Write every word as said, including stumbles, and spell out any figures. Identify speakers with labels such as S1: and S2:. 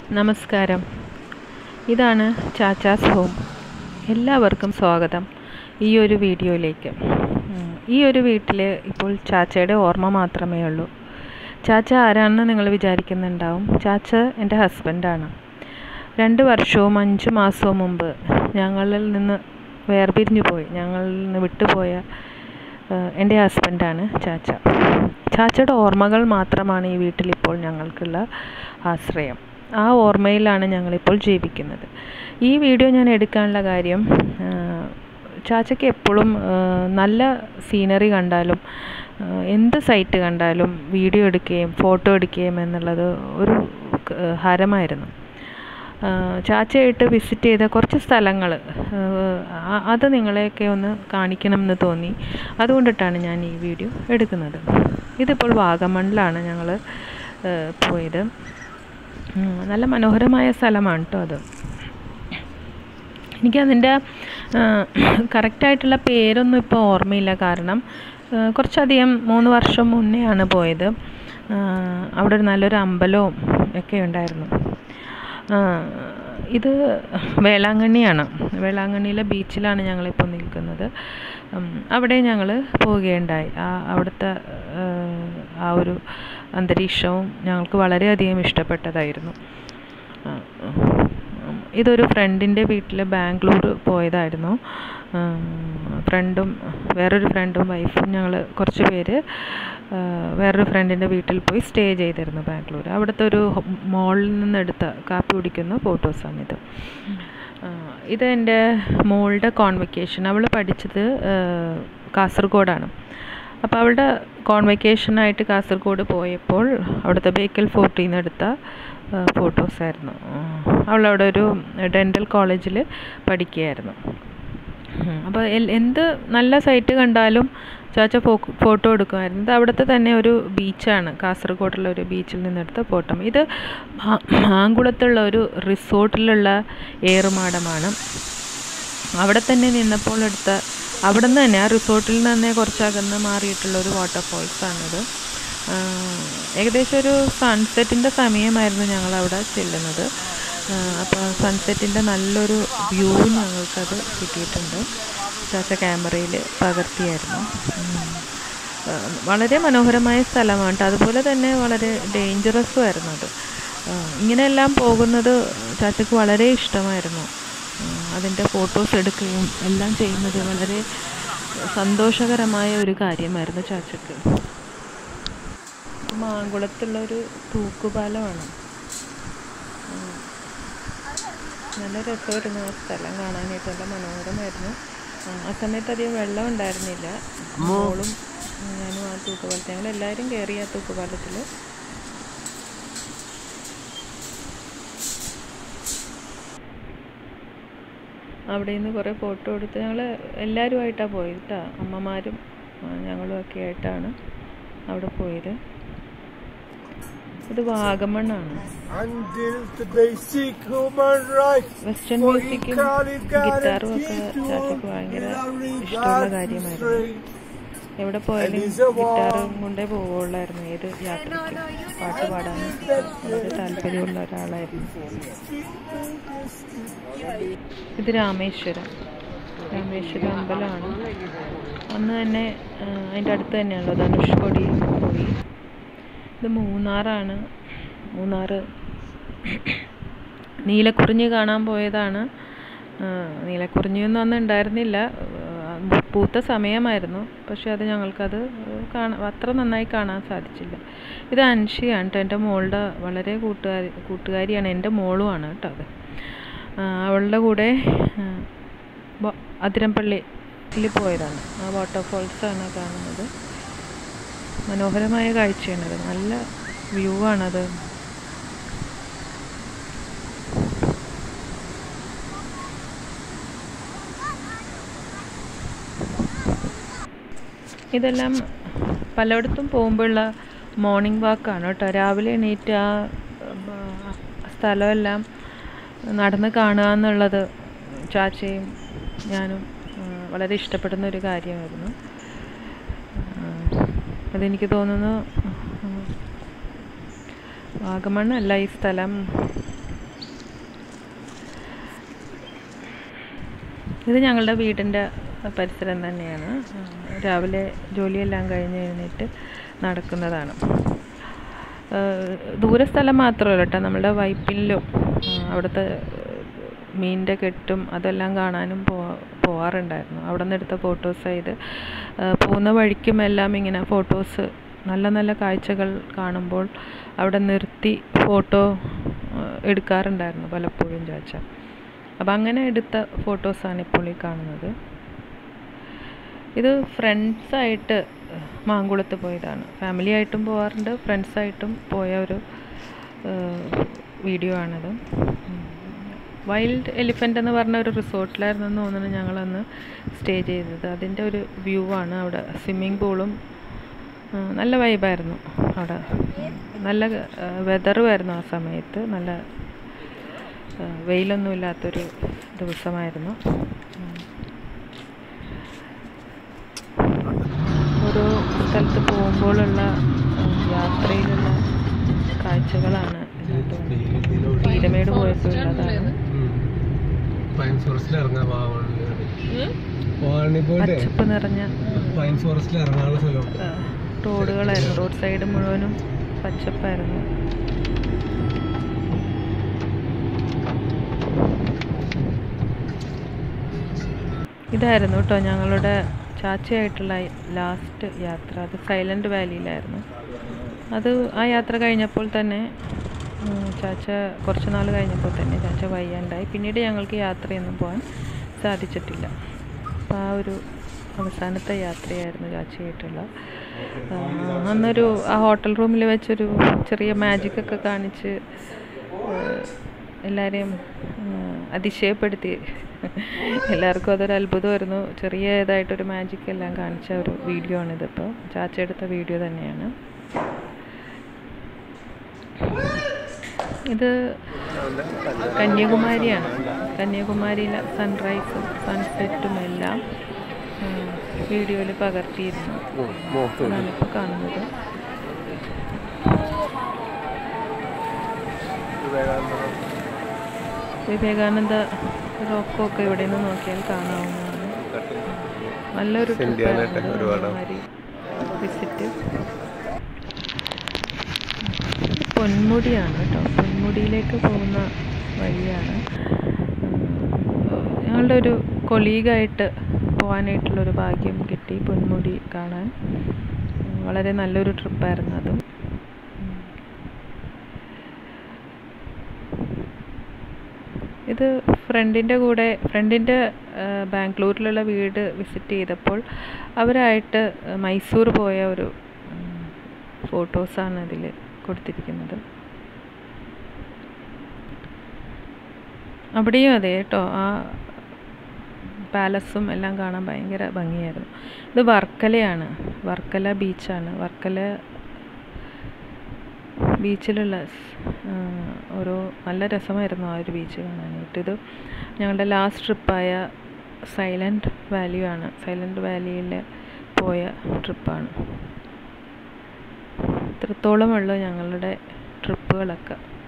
S1: നമസ്കാരം. ഇതാണ് ചാച്ചാസ് ഹോം. എല്ലാവർക്കും സ്വാഗതം ഈ ഒരു വീഡിയോയിലേക്ക്. ഈ ഒരു വീട്ടിൽ ഇപ്പോൾ ചാച്ചയുടെ ഓർമ്മ മാത്രമേ ഉള്ളൂ. ചാച്ച ആരാണെന്ന് നിങ്ങൾ വിചാരിക്കുന്നുണ്ടാവും. ചാച്ച എൻ്റെ ഹസ്ബൻഡാണ്. രണ്ട് വർഷവും അഞ്ച് മാസവും മുമ്പ് ഞങ്ങളിൽ നിന്ന് വേർപിരിഞ്ഞു പോയി ഞങ്ങളിൽ നിന്ന് വിട്ടുപോയ എൻ്റെ ഹസ്ബൻഡാണ് ചാച്ച. ചാച്ചയുടെ ഓർമ്മകൾ മാത്രമാണ് ഈ വീട്ടിലിപ്പോൾ ഞങ്ങൾക്കുള്ള ആശ്രയം. ആ ഓർമ്മയിലാണ് ഞങ്ങളിപ്പോൾ ജീവിക്കുന്നത്. ഈ വീഡിയോ ഞാൻ എടുക്കാനുള്ള കാര്യം, ചാച്ചയ്ക്ക് എപ്പോഴും നല്ല സീനറി കണ്ടാലും എന്ത് സൈറ്റ് കണ്ടാലും വീഡിയോ എടുക്കുകയും ഫോട്ടോ എടുക്കുകയും എന്നുള്ളത് ഒരു ഹരമായിരുന്നു. ചാച്ചയായിട്ട് വിസിറ്റ് ചെയ്ത കുറച്ച് സ്ഥലങ്ങൾ അത് നിങ്ങളെയൊക്കെ ഒന്ന് കാണിക്കണം എന്ന് തോന്നി. അതുകൊണ്ടിട്ടാണ് ഞാൻ ഈ വീഡിയോ എടുക്കുന്നത്. ഇതിപ്പോൾ വാഗമണ്ണിലാണ് ഞങ്ങൾ പോയത്. നല്ല മനോഹരമായ സ്ഥലമാണ് കേട്ടോ അത്. എനിക്കതിൻ്റെ കറക്റ്റായിട്ടുള്ള പേരൊന്നും ഇപ്പോൾ ഓർമ്മയില്ല. കാരണം കുറച്ചധികം മൂന്ന് വർഷം മുന്നെയാണ് പോയത്. അവിടെ ഒരു നല്ലൊരു അമ്പലവും ഒക്കെ ഉണ്ടായിരുന്നു. ഇത് വേളാങ്കണ്ണിയാണ്. വേളാങ്കണ്ണിയിലെ ബീച്ചിലാണ് ഞങ്ങളിപ്പോൾ നിൽക്കുന്നത്. അവിടെ ഞങ്ങൾ പോവുകയുണ്ടായി. ആ അവിടുത്തെ ആ ഒരു അന്തരീക്ഷവും ഞങ്ങൾക്ക് വളരെയധികം ഇഷ്ടപ്പെട്ടതായിരുന്നു. ഇതൊരു ഫ്രണ്ടിൻ്റെ വീട്ടിൽ ബാംഗ്ലൂർ പോയതായിരുന്നു. ഫ്രണ്ടും വേറൊരു ഫ്രണ്ടും വൈഫും ഞങ്ങൾ കുറച്ച് പേര് വേറൊരു ഫ്രണ്ടിൻ്റെ വീട്ടിൽ പോയി സ്റ്റേ ചെയ്തിരുന്നു ബാംഗ്ലൂർ. അവിടുത്തെ ഒരു മോളിൽ നിന്നെടുത്ത കാപ്പി കുടിക്കുന്ന ഫോട്ടോസാണിത്. ഇത് എൻ്റെ മോളുടെ കോൺവെക്കേഷൻ. അവൾ പഠിച്ചത് കാസർഗോഡാണ്. അപ്പോൾ അവളുടെ കോൺവെക്കേഷനായിട്ട് കാസർഗോഡ് പോയപ്പോൾ അവിടുത്തെ ബേക്കൽ ഫോർട്ടിൽ നിന്ന് എടുത്ത ഫോട്ടോസായിരുന്നു. അവളവിടെ ഒരു ഡെൻ്റൽ കോളേജിൽ പഠിക്കുകയായിരുന്നു. അപ്പോൾ എന്ത് നല്ല സൈറ്റ് കണ്ടാലും ചാച്ച ഫോ ഫോട്ടോ എടുക്കുമായിരുന്നു. ഇത് അവിടുത്തെ തന്നെ ഒരു ബീച്ചാണ്, കാസർഗോഡുള്ള ഒരു ബീച്ചിൽ നിന്നെടുത്ത ഫോട്ടോ. ഇത് മാങ്കുളത്തുള്ള ഒരു റിസോർട്ടിലുള്ള ഏറുമാടമാണ്. അവിടെ തന്നെ നിന്നപ്പോൾ എടുത്ത, അവിടെ നിന്ന് തന്നെ ആ റിസോർട്ടിൽ നിന്ന് തന്നെ കുറച്ചകന്ന് മാറിയിട്ടുള്ള ഒരു വാട്ടർഫോൾസാണിത്. ഏകദേശം ഒരു സൺസെറ്റിൻ്റെ സമയമായിരുന്നു ഞങ്ങളവിടെ ചെല്ലുന്നത്. അപ്പോൾ സൺസെറ്റിൻ്റെ നല്ലൊരു വ്യൂ ഞങ്ങൾക്കത് കിട്ടിയിട്ടുണ്ട്. ചാച്ച ക്യാമറയിൽ പകർത്തിയായിരുന്നു. വളരെ മനോഹരമായ സ്ഥലമാണ്. അതുപോലെ തന്നെ വളരെ ഡേഞ്ചറസും ആയിരുന്നു അത്. ഇങ്ങനെയെല്ലാം പോകുന്നത് ചാച്ചയ്ക്ക് വളരെ ഇഷ്ടമായിരുന്നു. അതിൻ്റെ ഫോട്ടോസ് എടുക്കുകയും എല്ലാം ചെയ്യുന്നത് വളരെ സന്തോഷകരമായ ഒരു കാര്യമായിരുന്നു ചാച്ചയ്ക്ക്. മാങ്കുളത്തുള്ളൊരു തൂക്കുപാലമാണ്. നല്ല രസമായിരുന്നു ആ സ്ഥലം കാണാനായിട്ട്. നല്ല മനോഹരമായിരുന്നു. ആ സമയത്ത് അധികം വെള്ളം ഉണ്ടായിരുന്നില്ല. മോളും ഞാനും ആ തൂക്കുപാലത്തിൽ ഞങ്ങളെല്ലാവരും കയറി ആ തൂക്കുപാലത്തിൽ. അവിടെ നിന്ന് കുറേ ഫോട്ടോ എടുത്ത് ഞങ്ങൾ എല്ലാവരുമായിട്ടാണ് പോയത് കേട്ടോ. അമ്മമാരും ഞങ്ങളും ഒക്കെ ആയിട്ടാണ് അവിടെ പോയത്. ഇത് വാഗമണ്ണാണ്. വെസ്റ്റേൺ മ്യൂസിക്കും ഗിറ്റാറും ഒക്കെ ചാച്ചയ്ക്ക് ഭയങ്കര ഇഷ്ടമുള്ള കാര്യമായിരുന്നു. എവിടെ പോയാലും ഗിറ്റാറും കൊണ്ടേ പോവുള്ളായിരുന്നു. ഏത് യാത്രയ്ക്കും പാട്ട് പാടാനും വളരെ താല്പര്യമുള്ള ഒരാളായിരുന്നു. ഇത് രാമേശ്വരം രാമേശ്വരം അമ്പലമാണ്. അന്ന് തന്നെ അതിൻ്റെ അടുത്ത് തന്നെയാണല്ലോ ധനുഷ്കോടി പോയി. ഇത് മൂന്നാറാണ്. മൂന്നാർ നീലക്കുറിഞ്ഞി കാണാൻ പോയതാണ്. നീലക്കുറിഞ്ഞിയൊന്നും അന്ന് ഉണ്ടായിരുന്നില്ല, പൂത്ത സമയമായിരുന്നു. പക്ഷെ അത് ഞങ്ങൾക്കത് കാണാൻ അത്ര നന്നായി കാണാൻ സാധിച്ചില്ല. ഇത് അൻഷിയാണ് കേട്ടോ, എൻ്റെ മോളുടെ വളരെ കൂട്ടുകാരി കൂട്ടുകാരിയാണ് എൻ്റെ മോളുമാണ് കേട്ടോ അത്. അവളുടെ കൂടെ അതിരപ്പള്ളിയിൽ പോയതാണ്. ആ വാട്ടർഫോൾസാണ് കാണുന്നത്. മനോഹരമായ കാഴ്ചയാണത്. നല്ല വ്യൂ ആണത്. ഇതെല്ലാം പലയിടത്തും പോകുമ്പോഴുള്ള മോർണിംഗ് വാക്കാണ് കേട്ടോ. രാവിലെ എണീറ്റ് ആ സ്ഥലമെല്ലാം നടന്ന് കാണുക എന്നുള്ളത് ചാച്ചയും ഞാനും വളരെ ഇഷ്ടപ്പെടുന്ന ഒരു കാര്യമായിരുന്നു. അതെനിക്ക് തോന്നുന്നു വാഗമണ്ണല്ല ഈ സ്ഥലം, ഇത് ഞങ്ങളുടെ വീടിൻ്റെ പരിസരം തന്നെയാണ്. രാവിലെ ജോലിയെല്ലാം കഴിഞ്ഞ് എഴുന്നേറ്റ് നടക്കുന്നതാണ്. ദൂരസ്ഥലം മാത്രമല്ല കേട്ടോ, നമ്മുടെ വൈപ്പിനിലും അവിടുത്തെ മീനിൻ്റെ കെട്ടും അതെല്ലാം കാണാനും പോ പോവാറുണ്ടായിരുന്നു. അവിടെ നിന്ന് എടുത്ത ഫോട്ടോസ്. ഇത് പോകുന്ന വഴിക്കുമെല്ലാം ഇങ്ങനെ ഫോട്ടോസ്, നല്ല നല്ല കാഴ്ചകൾ കാണുമ്പോൾ അവിടെ നിർത്തി ഫോട്ടോ എടുക്കാറുണ്ടായിരുന്നു പലപ്പോഴും ചാച്ച. അപ്പം അങ്ങനെ എടുത്ത ഫോട്ടോസാണ് ഇപ്പോൾ ഈ കാണുന്നത്. ഇത് ഫ്രണ്ട്സായിട്ട് മാങ്കുളത്ത് പോയതാണ്. ഫാമിലി ആയിട്ടും പോകാറുണ്ട്, ഫ്രണ്ട്സായിട്ടും പോയ ഒരു വീഡിയോ ആണിത്. വൈൽഡ് എലിഫൻ്റ് എന്ന് പറഞ്ഞ ഒരു റിസോർട്ടിലായിരുന്നു എന്ന് തോന്നുന്നു ഞങ്ങളന്ന് സ്റ്റേ ചെയ്തത്. അതിൻ്റെ ഒരു വ്യൂ ആണ്. അവിടെ സ്വിമ്മിംഗ് പൂളും നല്ല വൈബായിരുന്നു. അവിടെ നല്ല വെതറുമായിരുന്നു ആ സമയത്ത്. നല്ല വെയിലൊന്നും ഇല്ലാത്തൊരു ദിവസമായിരുന്നു. ഓരോ സ്ഥലത്ത് പോകുമ്പോഴുള്ള യാത്രയിലുള്ള കാഴ്ചകളാണ്. പീരമേട് പോയപ്പോഴുള്ളതാണ്. പച്ചപ്പ് നിറഞ്ഞ റോഡുകളായിരുന്നു. റോഡ് സൈഡ് മുഴുവനും പച്ചപ്പായിരുന്നു. ഇതായിരുന്നു കേട്ടോ ഞങ്ങളുടെ ചാച്ചയായിട്ടുള്ള ലാസ്റ്റ് യാത്ര. അത് സൈലൻ്റ് വാലിയിലായിരുന്നു. അത് ആ യാത്ര കഴിഞ്ഞപ്പോൾ തന്നെ ചാച്ച കുറച്ച് നാൾ കഴിഞ്ഞപ്പോൾ തന്നെ ചാച്ച വയ്യാണ്ടായി. പിന്നീട് ഞങ്ങൾക്ക് യാത്രയൊന്നും പോകാൻ സാധിച്ചിട്ടില്ല. അപ്പോൾ ആ ഒരു അവസാനത്തെ യാത്രയായിരുന്നു ചാച്ചയായിട്ടുള്ള. അന്നൊരു ആ ഹോട്ടൽ റൂമിൽ വെച്ചൊരു ചെറിയ മാജിക്കൊക്കെ കാണിച്ച് എല്ലാവരെയും അതിശയപ്പെടുത്തി. എല്ലാവർക്കും അതൊരു അത്ഭുതമായിരുന്നു. ചെറിയതായിട്ടൊരു മാജിക് എല്ലാം കാണിച്ച ഒരു വീഡിയോ ആണിതിപ്പോൾ. ചാച്ച എടുത്ത വീഡിയോ തന്നെയാണ് ഇത്. കന്യാകുമാരിയാണ്. കന്യാകുമാരിയിലെ സൺറൈസും സൺസെറ്റും എല്ലാം വീഡിയോയിൽ പകർത്തിയിരുന്നു. അതാണിപ്പോൾ കാണുന്നത്. വിവേകാനന്ദ റോക്കൊക്കെ ഇവിടെ നിന്ന് നോക്കിയാൽ കാണാവുന്നതാണ്. നല്ലൊരു വിസിറ്റ്. പൊന്മുടിയാണ് കേട്ടോ. പൊന്മുടിയിലേക്ക് പോകുന്ന വഴിയാണ്. ഞങ്ങളുടെ ഒരു കൊളീഗായിട്ട് പോകാനായിട്ടുള്ളൊരു ഭാഗ്യം കിട്ടി പൊന്മുടി കാണാൻ. വളരെ നല്ലൊരു ട്രിപ്പായിരുന്നു അതും. ഇത് ഫ്രണ്ടിൻ്റെ കൂടെ, ഫ്രണ്ടിൻ്റെ ബാംഗ്ലൂരിലുള്ള വീട് വിസിറ്റ് ചെയ്തപ്പോൾ അവരായിട്ട് മൈസൂർ പോയ ഒരു ഫോട്ടോസാണ് ഇതിൽ കൊടുത്തിരിക്കുന്നത്. അവിടെയും അതെ കേട്ടോ, ആ പാലസും എല്ലാം കാണാൻ ഭയങ്കര ഭംഗിയായിരുന്നു. ഇത് വർക്കലയാണ്. വർക്കല ബീച്ചാണ്. വർക്കല ബീച്ചിലുള്ള ഓരോ നല്ല രസമായിരുന്നു ആ ഒരു ബീച്ച് കാണാനായിട്ട്. ഇത് ഞങ്ങളുടെ ലാസ്റ്റ് ട്രിപ്പായ സൈലൻ്റ് വാലി ആണ്. സൈലൻ്റ് വാലിയിൽ പോയ ട്രിപ്പാണ്. ഇത്രത്തോളമുള്ള ഞങ്ങളുടെ ട്രിപ്പുകളൊക്കെ.